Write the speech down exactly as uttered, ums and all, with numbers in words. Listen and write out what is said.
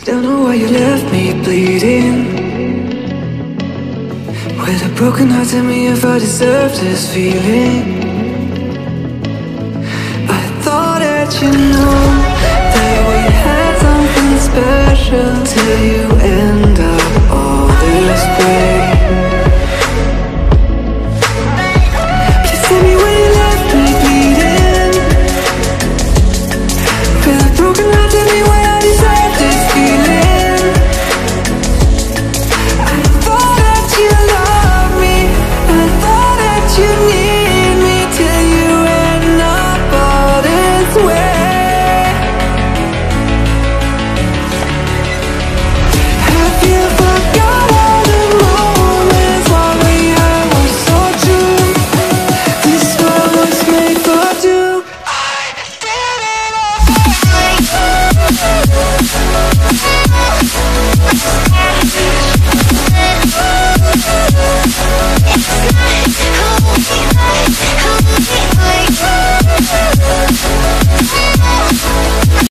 Don't know why you left me bleeding. With a broken heart, tell me if I deserve this feeling. I thought that you know that we had something special till you